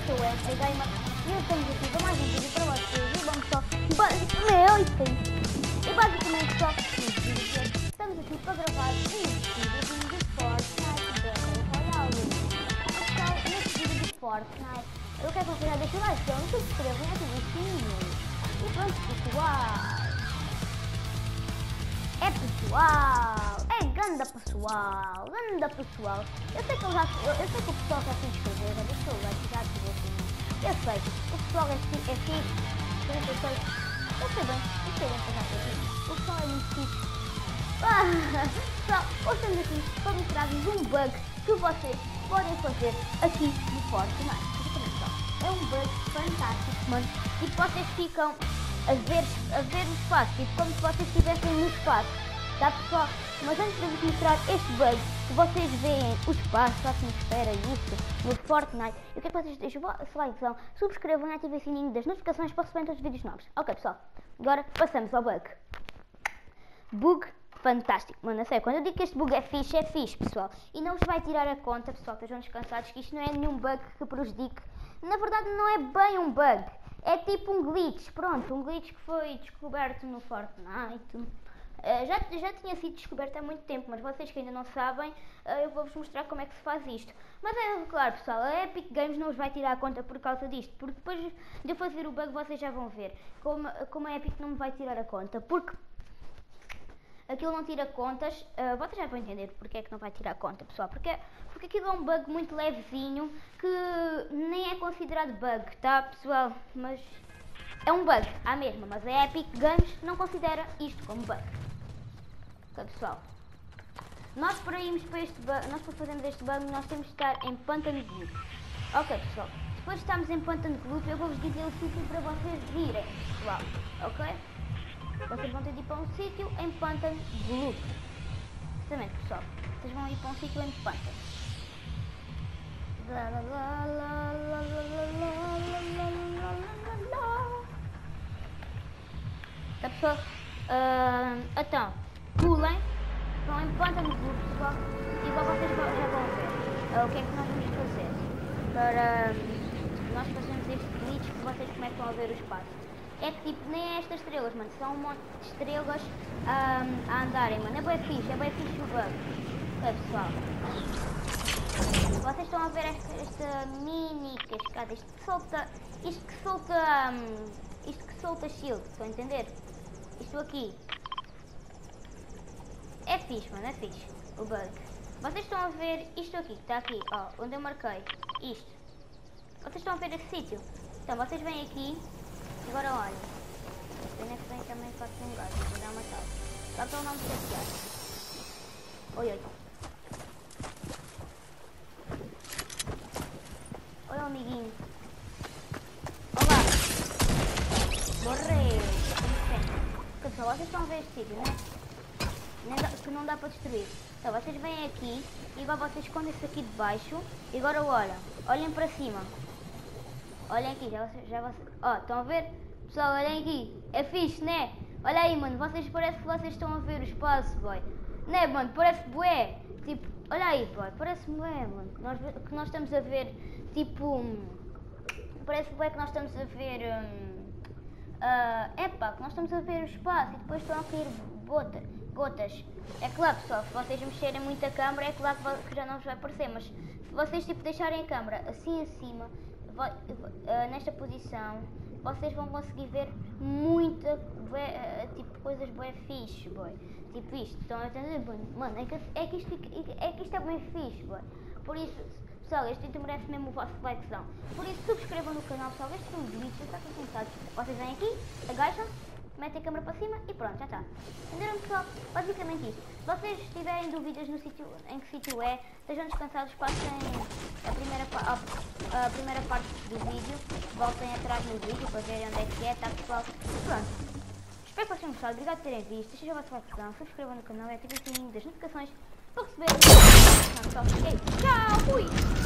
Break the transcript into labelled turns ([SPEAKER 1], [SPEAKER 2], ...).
[SPEAKER 1] sou o FD Gamer e eu estamos aqui com mais um vídeo para vocês. E bom pessoal, basicamente só estamos aqui para gravar um vídeo de Fortnite Battle Royale. Pessoal, neste vídeo de Fortnite, eu quero que vocês já deixem o like, não se inscrevam e ativem o sininho. E pronto pessoal, ganda pessoal, eu sei que o pessoal já se inscreveu, já deixou o like, já ativou o sininho. Eu sei, o pessoal é fixe, eu sei bem fazer aqui, o pessoal é muito fixe. Pessoal, hoje estamos aqui para mostrar-vos um bug que vocês podem fazer aqui no Fortnite. É um bug fantástico, mano, e vocês ficam a ver o espaço, tipo como se vocês estivessem no espaço, tá pessoal? Mas antes de vos mostrar este bug, que vocês veem o espaço, a atmosfera e isso no Fortnite, eu quero que vocês deixem o vosso likezão, subscrevam e ativem o sininho das notificações para receberem todos os vídeos novos. Ok pessoal, agora passamos ao bug. Bug fantástico, mano, a sério, quando eu digo que este bug é fixe pessoal, e não vos vai tirar a conta pessoal, estejam descansados que isto não é nenhum bug que prejudique, na verdade não é bem um bug, é tipo um glitch, pronto, um glitch que foi descoberto no Fortnite. Já tinha sido descoberto há muito tempo, mas vocês que ainda não sabem, eu vou-vos mostrar como é que se faz isto. Mas é claro pessoal, a Epic Games não os vai tirar a conta por causa disto, porque depois de eu fazer o bug vocês já vão ver como a Epic não me vai tirar a conta, porque aquilo não tira contas, vocês já vão entender porque é que não vai tirar conta pessoal, porque aquilo é um bug muito levezinho, que nem é considerado bug, tá pessoal, mas é um bug, à mesma, mas a Epic Games não considera isto como bug. Ok pessoal, nós para fazermos este bug, nós temos de estar em Pântano de Gloop. Ok pessoal, depois de estarmos em Pântano de Gloop, eu vou-vos dizer o sítio para vocês virem, pessoal, ok? Vocês vão ter de ir para um sítio em Pântano de Gloop. Exatamente pessoal, vocês vão ir para um sítio em Pântano. Tá pessoal? Então, pulem, vão em Pântano de Gloop pessoal, e vocês já vão ver o que é que nós vamos fazer para nós fazermos este glitch que vocês começam a ver o espaço. É que tipo, nem é estas estrelas, mano, são um monte de estrelas a andarem, mano, é bem fixe o bug. Ok pessoal, vocês estão a ver esta mini cascada, isto que solta shield, estão a entender? Isto aqui é fixe, mano, é fixe o bug. Vocês estão a ver isto aqui, que está aqui, ó, onde eu marquei isto. Vocês estão a ver esse sítio? Então vocês vêm aqui, agora olhem. Pena que tem também pode ser um gajo, vou dar uma tal. Só para o nome chatear. Oi. Oi amiguinho. Olá. Morreu. Pessoal, vocês estão a ver este sítio, né? Que não dá para destruir. Então vocês vêm aqui e agora vocês escondem-se aqui de baixo e agora olhem para cima. Olhem aqui, ó, estão a ver? Pessoal, olhem aqui, é fixe, né? Olha aí, mano, parece que vocês estão a ver o espaço, boy. Né, mano, parece bué. Tipo, olha aí, boy, parece bué, mano. Que nós estamos a ver, tipo, parece bué que nós estamos a ver, que nós estamos a ver o espaço e depois estão a cair gotas. É claro, pessoal, se vocês mexerem muito a câmera, é claro que já não vos vai aparecer, mas se vocês, tipo, deixarem a câmera assim acima, nesta posição, vocês vão conseguir ver muita, tipo, coisas bem fixe, boy. Tipo isto, estão a entender? Mano, é que isto é bem fixe, boy. Por isso, pessoal, este vídeo merece mesmo o vosso likezão. Por isso, subscrevam no canal, pessoal. Este foi um vídeo, está cansados. Vocês vêm aqui, agacham, metem a câmera para cima e pronto, já está. Entenderam, pessoal? Basicamente isto. Se vocês tiverem dúvidas no sítio, em que sítio é, estejam descansados, passem a primeira parte do vídeo, voltem atrás no vídeo para verem onde é que é, tá pessoal? Pronto. Espero que vocês tenham gostado, obrigado por terem visto, deixem o vosso like, subscrevam no canal e ativem o sininho das notificações para receber. Tchau, fui!